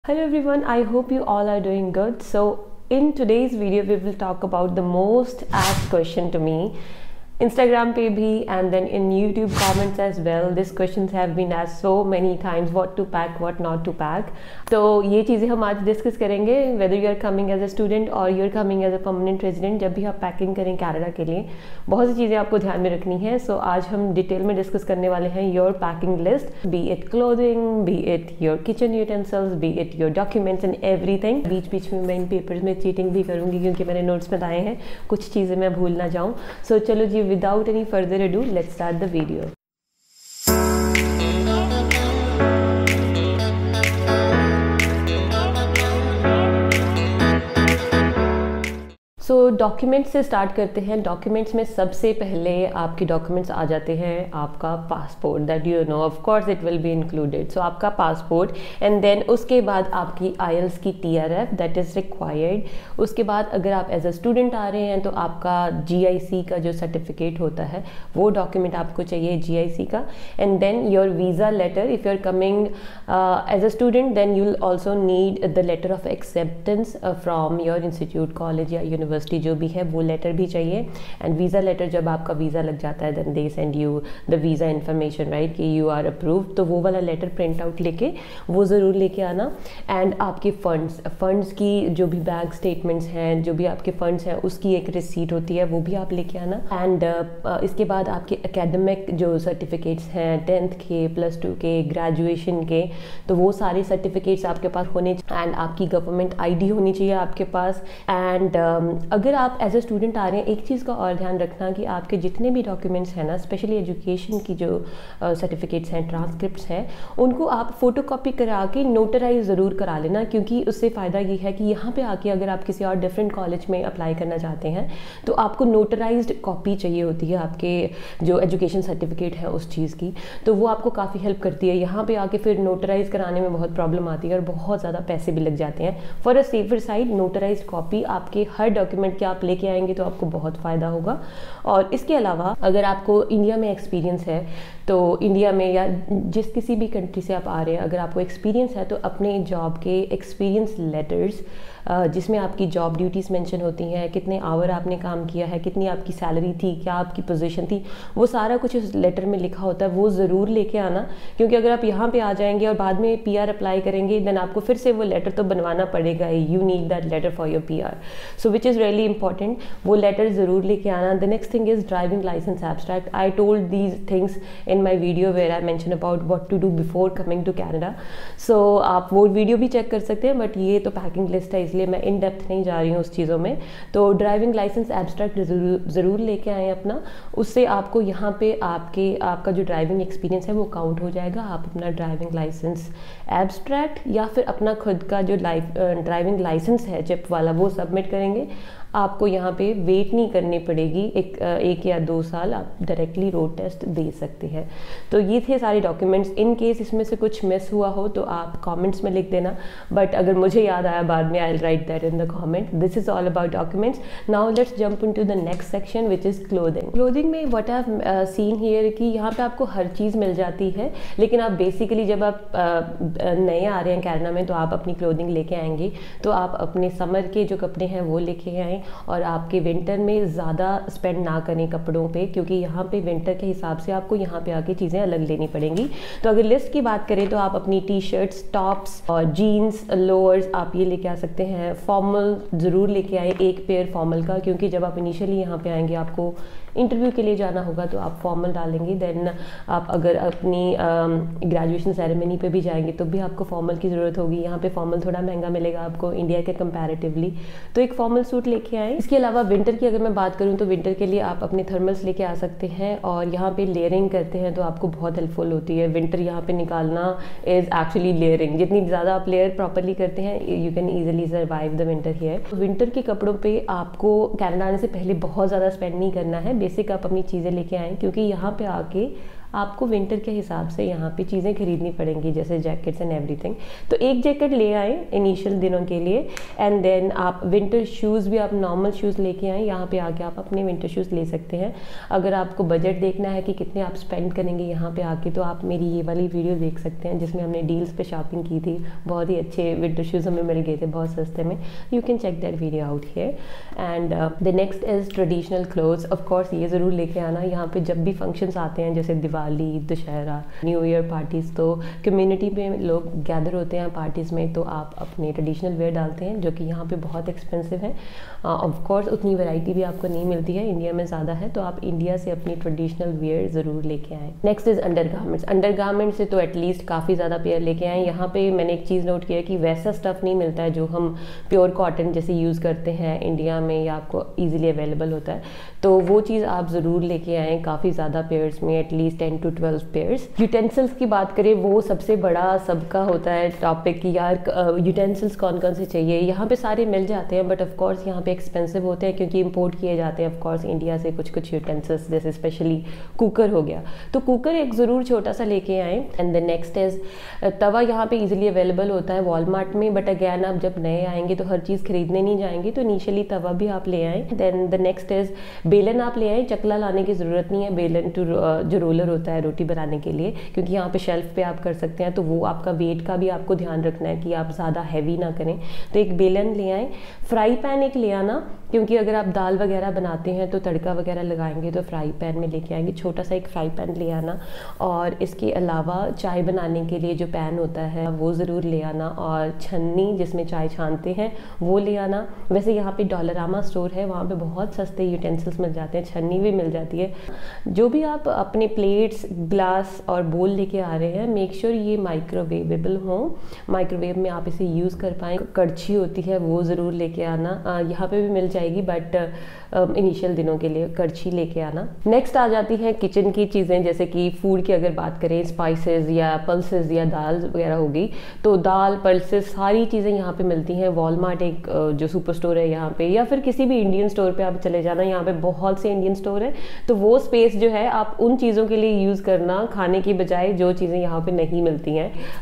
Hello everyone, I hope you all are doing good. So in today's video we will talk about the most asked question to me Instagram पे भी and then in YouTube comments as well. These questions have been asked so many times, what to pack, what not to pack. तो ये चीज़ें हम आज discuss करेंगे, whether you are coming as a student or you are coming as a permanent resident. जब भी आप packing करें कनाडा के लिए बहुत सी चीज़ें आपको ध्यान में रखनी है. सो आज हम डिटेल में डिस्कस करने वाले हैं your packing list, be it clothing, be it your kitchen utensils, be it your documents and everything. बीच बीच में मैं इन पेपर्स में चीटिंग भी करूँगी क्योंकि मैंने नोट्स बनाए हैं, कुछ चीज़ें मैं भूल ना जाऊँ. सो चलो जी, without any further ado, let's start the video. So documents से स्टार्ट करते हैं. डॉक्यूमेंट्स में सबसे पहले आपके डॉक्यूमेंट्स आ जाते हैं आपका passport. That you know of course it will be included. So आपका पासपोर्ट एंड देन उसके बाद आपकी आईएलटीएस की टीआरएफ दैट इज़ रिक्वायर्ड. उसके बाद अगर आप एज अ स्टूडेंट आ रहे हैं तो आपका जीआईसी का जो सर्टिफिकेट होता है वो डॉक्यूमेंट आपको चाहिए, जीआईसी का. And then your visa letter. If you are coming as a student then you will also need the letter of acceptance from your institute, college या यूनिवर्सिटी जो भी है, वो लेटर भी चाहिए. एंड वीज़ा लेटर, जब आपका वीज़ा लग जाता है then they send you the visa information, right, कि यू आर अप्रूव्ड. तो वो वाला लेटर प्रिंट आउट लेके वो ज़रूर लेके आना. एंड आपके फंड्स की जो भी बैंक स्टेटमेंट्स हैं, जो भी आपके फंड्स हैं उसकी एक रिसीट होती है, वो भी आप लेके आना. एंड इसके बाद आपके एकेडमिक जो सर्टिफिकेट्स हैं 10th के, +2 के, ग्रेजुएशन के, तो वो सारे सर्टिफिकेट्स आपके पास होने. एंड आपकी गवर्नमेंट आईडी होनी चाहिए आपके पास. एंड अगर आप एज अ स्टूडेंट आ रहे हैं, एक चीज़ का और ध्यान रखना कि आपके जितने भी डॉक्यूमेंट्स हैं ना, स्पेशली एजुकेशन की जो सर्टिफिकेट्स हैं, ट्रांसक्रिप्ट्स हैं, उनको आप फोटोकॉपी करा के नोटराइज ज़रूर करा लेना. क्योंकि उससे फ़ायदा ये है कि यहाँ पे आके अगर आप किसी और डिफरेंट कॉलेज में अप्लाई करना चाहते हैं तो आपको नोटराइज्ड कॉपी चाहिए होती है आपके जो एजुकेशन सर्टिफिकेट है उस चीज़ की. तो वो आपको काफ़ी हेल्प करती है. यहाँ पर आके फिर नोटराइज कराने में बहुत प्रॉब्लम आती है और बहुत ज़्यादा पैसे भी लग जाते हैं. For a safer side notarized copy आपके हर डॉक्यूमेंट के आप लेके आएंगे तो आपको बहुत फ़ायदा होगा. और इसके अलावा अगर आपको इंडिया में एक्सपीरियंस है तो इंडिया में या जिस किसी भी कंट्री से आप आ रहे हैं, अगर आपको एक्सपीरियंस है तो अपने जॉब के एक्सपीरियंस लेटर्स जिसमें आपकी जॉब ड्यूटीज़ मेंशन होती हैं, कितने आवर आपने काम किया है, कितनी आपकी सैलरी थी, क्या आपकी पोजीशन थी, वो सारा कुछ उस लेटर में लिखा होता है, वो ज़रूर लेके आना. क्योंकि अगर आप यहाँ पे आ जाएंगे और बाद में पीआर अप्लाई करेंगे देन आपको फिर से वो लेटर तो बनवाना पड़ेगा. You need that letter for your PR, so which is really important. वो लेटर ज़रूर लेके आना. The next thing is driving licence abstract. I told these things in my video where I mention about what to do before coming to Canada. So आप वो video भी check कर सकते हैं, बट ये तो पैकिंग लिस्ट है इसलिए मैं इन डेप्थ नहीं जा रही हूँ उस चीज़ों में. तो ड्राइविंग लाइसेंस एब्स्ट्रैक्ट ज़रूर लेके आएँ अपना. उससे आपको यहाँ पे आपका जो ड्राइविंग एक्सपीरियंस है वो काउंट हो जाएगा. आप अपना ड्राइविंग लाइसेंस एब्स्ट्रैक्ट या फिर अपना खुद का जो ड्राइविंग लाइसेंस है चिप वाला वो सबमिट करेंगे. आपको यहाँ पे वेट नहीं करनी पड़ेगी. एक या 2 साल आप डायरेक्टली रोड टेस्ट दे सकते हैं. तो ये थे सारे डॉक्यूमेंट्स. इन केस इसमें से कुछ मिस हुआ हो तो आप कमेंट्स में लिख देना, बट अगर मुझे याद आया बाद में I will write that in the comment. This is all about documents. Now let's jump into the next section which is clothing. Clothing में what I have seen here कि यहाँ पे आपको हर चीज़ मिल जाती है, लेकिन आप बेसिकली जब आप नए आ रहे हैं कनाडा में तो आप अपनी क्लोथिंग लेके आएंगे तो आप अपने समर के जो कपड़े हैं वो लेके आएँ. और आपके विंटर में ज़्यादा स्पेंड ना करें कपड़ों पे, क्योंकि यहाँ पे विंटर के हिसाब से आपको यहाँ पे आके चीज़ें अलग लेनी पड़ेंगी. तो अगर लिस्ट की बात करें तो आप अपनी टी शर्ट्स, टॉप्स और जीन्स, लोअर्स आप ये लेके आ सकते हैं. फॉर्मल ज़रूर लेके आए, एक पेयर फॉर्मल का, क्योंकि जब आप इनिशियली यहाँ पे आएंगे आपको इंटरव्यू के लिए जाना होगा तो आप फॉर्मल डालेंगे. देन आप अगर अपनी ग्रेजुएशन सेरेमनी पे भी जाएंगे तो भी आपको फॉर्मल की ज़रूरत होगी. यहाँ पे फॉर्मल थोड़ा महंगा मिलेगा आपको इंडिया के कंपैरेटिवली, तो एक फॉर्मल सूट लेके आएँ. इसके अलावा विंटर की अगर मैं बात करूँ तो विंटर के लिए आप अपने थर्मल्स लेके आ सकते हैं. और यहाँ पे लेयरिंग करते हैं तो आपको बहुत हेल्पफुल होती है. विंटर यहाँ पे निकालना इज़ एक्चुअली लेयरिंग. जितनी ज़्यादा आप लेयर प्रॉपरली करते हैं you can easily survive the winter here. Winter के कपड़ों पर आपको कनाडा आने से पहले बहुत ज़्यादा स्पेंड नहीं करना है. बेसिक आप अपनी चीज़ें लेके आएँ, क्योंकि यहाँ पे आके आपको विंटर के हिसाब से यहाँ पे चीज़ें खरीदनी पड़ेंगी, जैसे जैकेट्स एंड एवरीथिंग। तो एक जैकेट ले आए इनिशियल दिनों के लिए, एंड देन आप विंटर शूज़ भी आप नॉर्मल शूज़ लेके आए। यहाँ पे आके आप अपने विंटर शूज़ ले सकते हैं। अगर आपको बजट देखना है कि कितने आप स्पेंड करेंगे यहाँ पे आके, तो आप मेरी ये वाली वीडियो देख सकते हैं जिसमें हमने डील्स पे शॉपिंग की थी। बहुत ही अच्छे विंटर शूज़ हमें मिल गए थे बहुत सस्ते में। You can check that video out here. And the next is traditional clothes. Of course ये ज़रूर लेके आना। यहाँ पे जब भी फंक्शंस आते हैं जैसे Diwali, Dussehra, new year parties, तो कम्युनिटी में लोग गैदर होते हैं पार्टीज़ में, तो आप अपने ट्रेडिशनल वेयर डालते हैं जो कि यहाँ पे बहुत एक्सपेंसिव है। ऑफ कोर्स उतनी वैरायटी भी आपको नहीं मिलती है, इंडिया में ज़्यादा है, तो आप इंडिया से अपनी ट्रेडिशनल वेयर ज़रूर लेके आएँ। Next is undergarments. अंडरगारमेंट्स से तो एटलीस्ट काफ़ी ज़्यादा पेयर लेके आएँ। यहाँ पे मैंने एक चीज़ नोट किया कि वैसा स्टफ़ नहीं मिलता है जो हम प्योर कॉटन जैसे यूज़ करते हैं इंडिया में या आपको ईजिली अवेलेबल होता है, तो वो चीज़ आप ज़रूर लेके आएँ काफ़ी ज़्यादा पेयर्स में, एटलीस्ट 10 to 12 पेयर्स। यूटेंसिल्स की बात करें, वो सबसे बड़ा सबका होता है टॉपिक कि यार यूटेंसिल्स कौन कौन से चाहिए। यहाँ पे सारे मिल जाते हैं, बट ऑफ कोर्स यहाँ पे एक्सपेंसिव होते हैं क्योंकि इंपोर्ट किए जाते हैं ऑफ कोर्स इंडिया से कुछ यूटेंसिल्स, जैसे स्पेशली कुकर हो गया, तो कुकर एक ज़रूर छोटा सा लेके आएँ। And the next is tawa. यहाँ पे इजीली अवेलेबल होता है वॉलमार्ट में, बट अगैन आप जब नए आएंगे तो हर चीज़ खरीदने नहीं जाएंगे, तो इनिशियली तवा भी आप ले आएँ। देन द नेक्स्ट इज़ बेलन आप ले आएँ। चकला लाने की ज़रूरत नहीं है, बेलन टू जो रोलर होता है रोटी बनाने के लिए, क्योंकि यहाँ पे शेल्फ पे आप कर सकते हैं, तो वो आपका वेट का भी आपको ध्यान रखना है कि आप ज़्यादा हैवी ना करें, तो एक बेलन ले आएँ। फ्राई पैन एक ले आना, क्योंकि अगर आप दाल वगैरह बनाते हैं तो तड़का वगैरह लगाएंगे तो फ्राई पैन में लेके आएंगे, छोटा सा एक फ्राई पैन ले आना। और इसके अलावा चाय बनाने के लिए जो पैन होता है वो ज़रूर ले आना, और छन्नी जिसमें चाय छानते हैं वो ले आना। वैसे यहाँ पे डॉलरामा स्टोर है, वहाँ पे बहुत सस्ते यूटेंसिल्स मिल जाते हैं, छन्नी भी मिल जाती है। जो भी आप अपने प्लेट्स, ग्लास और बोल लेके आ रहे हैं, मेक श्योर ये माइक्रोवेवेबल हो, माइक्रोवेव में आप इसे यूज़ कर पाएँ। कड़छी होती है वो ज़रूर लेके आना, यहाँ पे भी मिल जाएगी, बट इनिशियल दिनों के लिए कड़छी लेके आना। नेक्स्ट आ जाती है किचन की चीज़ें, जैसे कि फूड की अगर बात करें, स्पाइसेस या पल्सेस या दाल वगैरह होगी, तो दाल, पल्सेस, सारी चीज़ें यहाँ पे मिलती हैं। वॉलमार्ट एक जो सुपर स्टोर है यहाँ पे, या फिर किसी भी इंडियन स्टोर पे आप चले जाना, यहाँ पे बहुत से इंडियन स्टोर है, तो वो स्पेस जो है आप उन चीज़ों के लिए यूज़ करना, खाने की बजाय जो चीज़ें यहाँ पे नहीं मिलती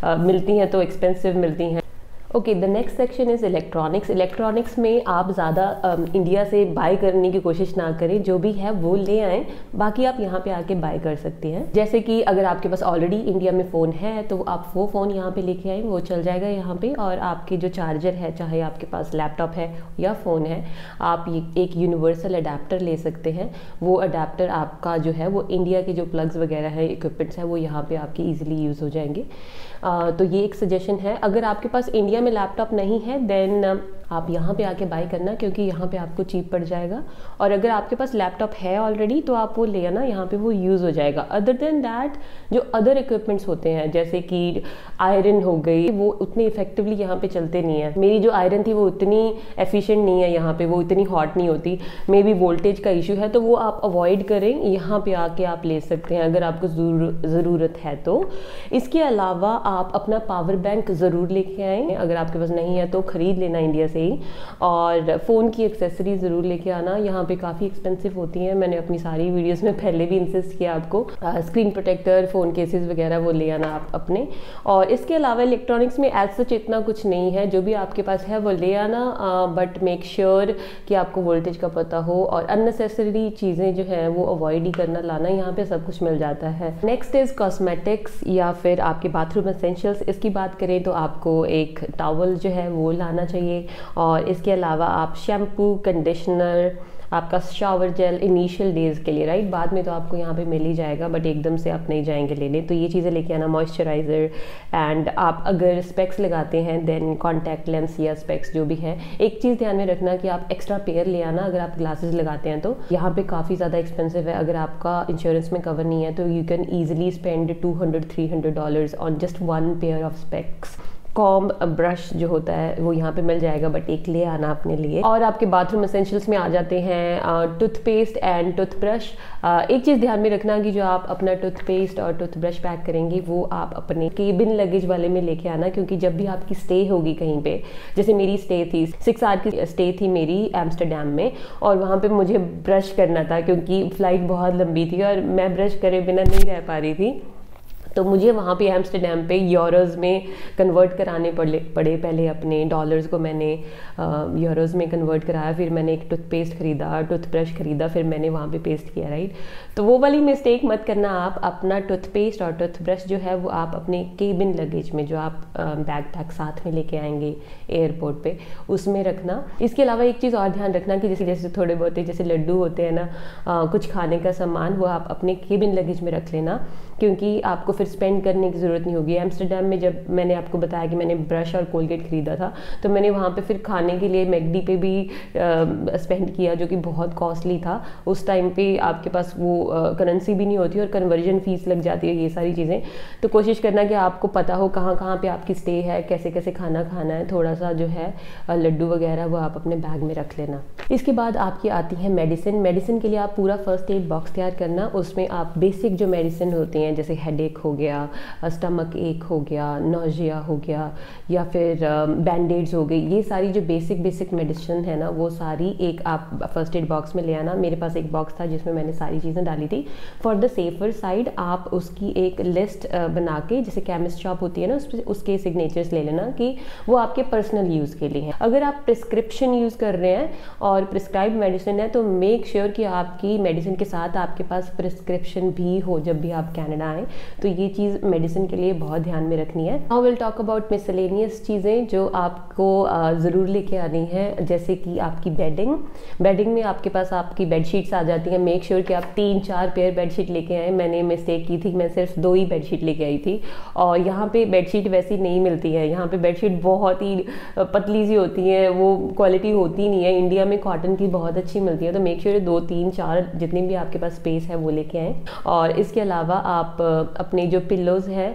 हैं तो एक्सपेंसिव मिलती हैं। Okay, the next section is electronics. Electronics में आप ज़्यादा इंडिया से बाय करने की कोशिश ना करें, जो भी है वो ले आएँ, बाकी आप यहाँ पे आके बाय कर सकते हैं। जैसे कि अगर आपके पास ऑलरेडी इंडिया में फ़ोन है तो आप वो फ़ोन यहाँ पे लेके आएँ, वो चल जाएगा यहाँ पे। और आपके जो चार्जर है, चाहे आपके पास लैपटॉप है या फ़ोन है, आप एक यूनिवर्सल अडेप्टर ले सकते हैं। वो अडेप्टर आपका जो है वो इंडिया के जो प्लग्स वगैरह है, इक्विपमेंट्स है, वो यहाँ पे आपके ईजिली यूज़ हो जाएंगे। तो ये एक सजेशन है। अगर आपके पास इंडिया में लैपटॉप नहीं है देन आप यहाँ पे आके बाय करना, क्योंकि यहाँ पे आपको चीप पड़ जाएगा। और अगर आपके पास लैपटॉप है ऑलरेडी तो आप वो ले आना, यहाँ पे वो यूज़ हो जाएगा। अदर देन दैट जो अदर इक्विपमेंट्स होते हैं, जैसे कि आयरन हो गई, वो उतनी इफेक्टिवली यहाँ पे चलते नहीं है। मेरी जो आयरन थी वो उतनी एफिशिएंट नहीं है यहाँ पे, वो इतनी हॉट नहीं होती, मे बी वोल्टेज का इशू है, तो वो आप अवॉइड करें। यहाँ पे आके आप ले सकते हैं अगर आपको ज़रूरत है तो। इसके अलावा आप अपना पावर बैंक ज़रूर लेके आएँ, अगर आपके पास नहीं है तो ख़रीद लेना इंडिया से ही। और फ़ोन की एक्सेसरी ज़रूर लेके आना, यहाँ पे काफ़ी एक्सपेंसिव होती हैं, मैंने अपनी सारी वीडियोस में पहले भी इंसिस्ट किया आपको। स्क्रीन प्रोटेक्टर, फ़ोन केसेस वगैरह वो ले आना आप अपने। और इसके अलावा इलेक्ट्रॉनिक्स में एज सच इतना कुछ नहीं है, जो भी आपके पास है वो ले आना, बट मेक श्योर कि आपको वोल्टेज का पता हो। और अननेसेसरी चीज़ें जो हैं वो अवॉइड ही करना, लाना यहाँ पे सब कुछ मिल जाता है। नेक्स्ट इज़ कॉस्मेटिक्स या फिर आपके बाथरूम एसेंशियल्स। इसकी बात करें तो आपको एक टॉवल जो है वो लाना चाहिए। और इसके अलावा आप शैम्पू, कंडीशनर, आपका शावर जेल इनिशियल डेज़ के लिए, राइट, बाद में तो आपको यहाँ पे मिल ही जाएगा, बट एकदम से आप नहीं जाएंगे लेने, तो ये चीज़ें लेके आना। मॉइस्चराइज़र, एंड आप अगर स्पेक्स लगाते हैं देन कॉन्टैक्ट लेंस या स्पेक्स जो भी है। एक चीज़ ध्यान में रखना कि आप एक्स्ट्रा पेयर ले आना अगर आप ग्लासेस लगाते हैं तो। यहाँ पे काफ़ी ज़्यादा एक्सपेंसिव है, अगर आपका इंश्योरेंस में कवर नहीं है तो you can easily spend $200-300 on just 1 pair of specs. Comb brush जो होता है वो यहाँ पे मिल जाएगा, बट एक ले आना अपने लिए। और आपके बाथरूम एसेंशियल्स में आ जाते हैं टूथपेस्ट एंड टूथब्रश। एक चीज़ ध्यान में रखना कि जो आप अपना टूथपेस्ट और टूथब्रश पैक करेंगे वो आप अपने केबिन लगेज वाले में लेके आना, क्योंकि जब भी आपकी स्टे होगी कहीं पे, जैसे मेरी स्टे थी 6 आवर की स्टे थी मेरी एम्स्टरडेम में, और वहाँ पे मुझे ब्रश करना था क्योंकि फ़्लाइट बहुत लंबी थी और मैं ब्रश करे बिना नहीं रह पा रही थी। तो मुझे वहाँ पे एम्स्टरडेम पे यूरोज़ में कन्वर्ट कराने पड़े। पहले अपने डॉलर्स को मैंने यूरोज़ में कन्वर्ट कराया, फिर मैंने एक टूथपेस्ट ख़रीदा, टूथब्रश ख़रीदा, फिर मैंने वहाँ पे पेस्ट किया, राइट। तो वो वाली मिस्टेक मत करना आप। अपना टूथपेस्ट और टूथब्रश जो है वो आप अपने केबिन लगेज में, जो आप बैग साथ में लेके आएंगे एयरपोर्ट पे, उसमें रखना। इसके अलावा एक चीज़ और ध्यान रखना कि जैसे थोड़े बहुत जैसे लड्डू होते हैं ना, कुछ खाने का सामान, वो आप अपने केबिन लगेज में रख लेना, क्योंकि आपको फिर स्पेंड करने की ज़रूरत नहीं होगी। एम्स्टरडेम में जब मैंने आपको बताया कि मैंने ब्रश और कोलगेट ख़रीदा था, तो मैंने वहाँ पे फिर खाने के लिए मैकडी पे भी स्पेंड किया, जो कि बहुत कॉस्टली था। उस टाइम पे आपके पास वो करेंसी भी नहीं होती और कन्वर्जन फ़ीस लग जाती है, ये सारी चीज़ें। तो कोशिश करना कि आपको पता हो कहाँ कहाँ पे आपकी स्टे है, कैसे कैसे खाना खाना है। थोड़ा सा जो है लड्डू वगैरह वो आप अपने बैग में रख लेना। इसके बाद आपकी आती है मेडिसिन। मेडिसिन के लिए आप पूरा फर्स्ट एड बॉक्स तैयार करना। उसमें आप बेसिक जो मेडिसिन होती हैं, जैसे हेडेक हो गया, स्टमक एक हो गया, नोजिया हो गया, या फिर बैंडेड्स हो गई, ये सारी जो बेसिक मेडिसिन है ना, वो सारी एक आप फर्स्ट एड बॉक्स में ले आना। मेरे पास एक बॉक्स था जिसमें मैंने सारी चीज़ें डाली थी। फॉर द सेफर साइड आप उसकी एक लिस्ट बना के, जैसे केमिस्ट शॉप होती है ना, उसके सिग्नेचर्स ले लेना कि वो आपके पर्सनल यूज़ के लिए हैं। अगर आप प्रिस्क्रिप्शन यूज़ कर रहे हैं और प्रिस्क्राइब मेडिसिन है, तो मेक श्योर कि आपकी मेडिसिन के साथ आपके पास प्रिस्क्रिप्शन भी हो जब भी आप कनाडा आए। तो ये चीज़ मेडिसिन के लिए बहुत ध्यान में रखनी है। Now will talk about miscellaneous चीज़ें जो आपको ज़रूर लेके आनी है, जैसे कि आपकी बेडिंग में आपके पास आपकी बेडशीट्स आ जाती हैं। मेक श्योर कि आप 3-4 पेयर बेडशीट लेके आए। मैंने मिस्टेक की थी, मैं सिर्फ 2 ही बेडशीट लेके आई थी, और यहाँ पे बेडशीट वैसी नहीं मिलती है। यहाँ पे बेडशीट बहुत ही पतली सी होती है, वो क्वालिटी होती नहीं है। इंडिया में कॉटन की बहुत अच्छी मिलती है। तो मेक श्योर 2, 3, 4 जितनी भी आपके पास स्पेस है वो लेके आएँ। और इसके अलावा आप अपने जो पिल्लोज़ है,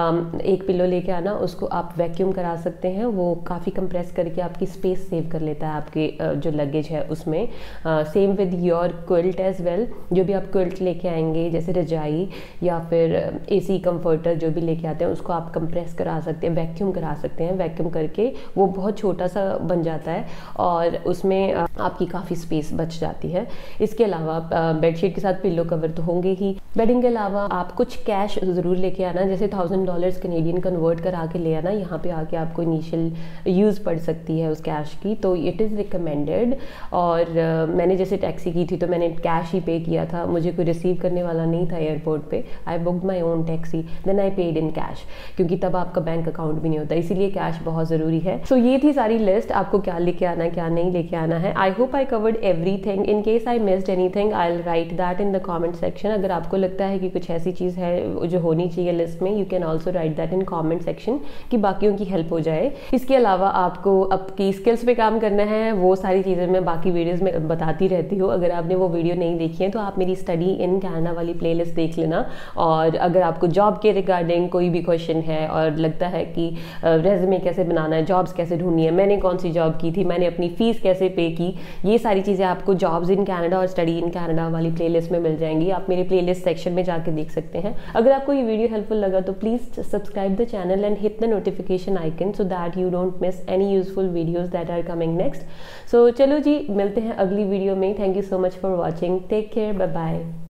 एक पिल्लो लेके आना, उसको आप वैक्यूम करा सकते हैं। वो काफ़ी कंप्रेस करके आपकी स्पेस सेव कर लेता है आपके जो लगेज है उसमें। Same with your quilt as well. जो भी आप क्विल्ट लेके आएंगे, जैसे रजाई या फिर एसी कंफर्टर जो भी लेके आते हैं, उसको आप कंप्रेस करा सकते हैं, वैक्यूम करा सकते हैं। वैक्यूम करके वो बहुत छोटा सा बन जाता है और उसमें आपकी काफ़ी स्पेस बच जाती है। इसके अलावा बेडशीट के साथ पिल्लो कवर तो होंगे ही। बेडिंग के अलावा आप कुछ कैश ज़रूर लेके आना, जैसे $1000 कैनेडियन कन्वर्ट करा के ले आना। यहाँ पे आके आपको इनिशियल यूज़ पड़ सकती है उस कैश की, तो इट इज़ रिकमेंडेड। और मैंने जैसे टैक्सी की थी तो मैंने कैश ही पे किया था, मुझे कोई रिसीव करने वाला नहीं था एयरपोर्ट पे। I booked my own taxi, then I paid in cash, क्योंकि तब आपका बैंक अकाउंट भी नहीं होता, इसीलिए कैश बहुत ज़रूरी है। सो ये थी सारी लिस्ट, आपको क्या लेके आना है क्या नहीं लेके आना है। I hope I covered everything. In case I missed anything I will write that in the comment section. अगर आपको लगता है कि कुछ ऐसी चीज़ है जो होनी चाहिए लिस्ट में, you can also write that in comment section, कि बाकियों की हेल्प हो जाए। इसके अलावा आपको आपकी स्किल्स पे काम करना है, वो सारी चीज़ें मैं बाकी वीडियोस में बताती रहती हूँ। अगर आपने वो वीडियो नहीं देखी है तो आप मेरी स्टडी इन कनाडा वाली प्लेलिस्ट देख लेना। और अगर आपको जॉब के रिगार्डिंग कोई भी क्वेश्चन है और लगता है कि रेज्यूमे कैसे बनाना है, जॉब्स कैसे ढूंढनी है, मैंने कौन सी जॉब की थी, मैंने अपनी फ़ीस कैसे पे की, ये सारी चीज़ें आपको जॉब्स इन कनाडा और स्टडी इन कनाडा वाली प्लेलिस्ट में मिल जाएंगी। आप मेरे प्लेलिस्ट सेक्शन में जाके देख सकते हैं। अगर आपको ये वीडियो हेल्पफुल लगा तो please subscribe the channel and hit the notification icon so that you don't miss any useful videos that are coming next. So चलो जी, मिलते हैं अगली वीडियो में। Thank you so much for watching. Take care, bye bye.